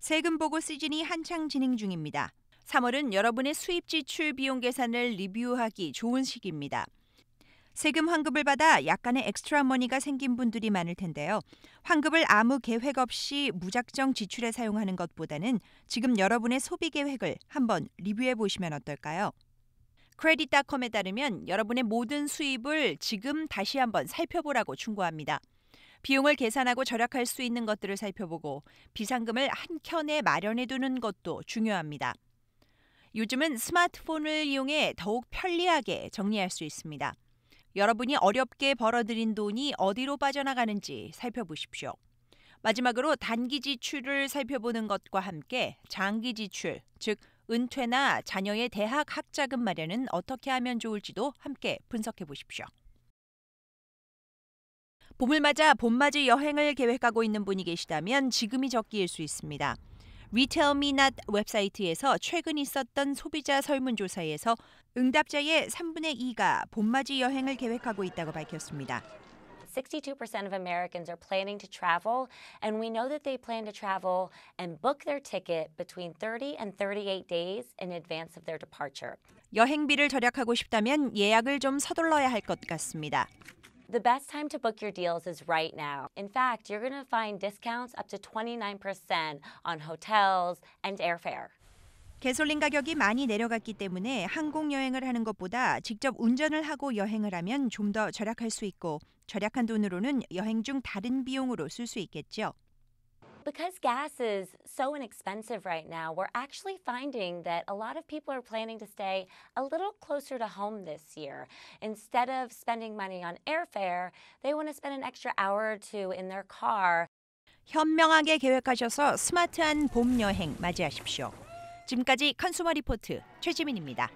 세금 보고 시즌이 한창 진행 중입니다. 3월은 여러분의 수입 지출 비용 계산을 리뷰하기 좋은 시기입니다. 세금 환급을 받아 약간의 엑스트라 머니가 생긴 분들이 많을 텐데요. 환급을 아무 계획 없이 무작정 지출에 사용하는 것보다는 지금 여러분의 소비 계획을 한번 리뷰해 보시면 어떨까요? 크레딧닷컴에 따르면 여러분의 모든 수입을 지금 다시 한번 살펴보라고 충고합니다. 비용을 계산하고 절약할 수 있는 것들을 살펴보고 비상금을 한 켠에 마련해 두는 것도 중요합니다. 요즘은 스마트폰을 이용해 더욱 편리하게 정리할 수 있습니다. 여러분이 어렵게 벌어들인 돈이 어디로 빠져나가는지 살펴보십시오. 마지막으로 단기 지출을 살펴보는 것과 함께 장기 지출, 즉 은퇴나 자녀의 대학 학자금 마련은 어떻게 하면 좋을지도 함께 분석해 보십시오. 봄을 맞아 봄맞이 여행을 계획하고 있는 분이 계시다면 지금이 적기일 수 있습니다. 리테일미낫 웹사이트에서 최근 있었던 소비자 설문조사에서 응답자의 3분의 2가 봄맞이 여행을 계획하고 있다고 밝혔습니다. 62% of Americans are planning to travel, and we know that they plan to travel and book their ticket between 30 and 38 days in advance of their departure. 여행비를 절약하고 싶다면 예약을 좀 서둘러야 할 것 같습니다. The best time to book your deals is right now. In fact, you're going to find discounts up to 29% on hotels and airfare. 가솔린 가격이 많이 내려갔기 때문에 항공 여행을 하는 것보다 직접 운전을 하고 여행을 하면 좀 더 절약할 수 있고 절약한 돈으로는 여행 중 다른 비용으로 쓸 수 있겠죠. Because gas is so inexpensive right now, we're actually finding that a lot of people are planning to stay a little closer to home this year. Instead of spending money on airfare, they want to spend an extra hour or two in their car. 현명하게 계획하셔서 스마트한 봄 여행 맞이하십시오. 지금까지 컨슈머 리포트 최지민입니다.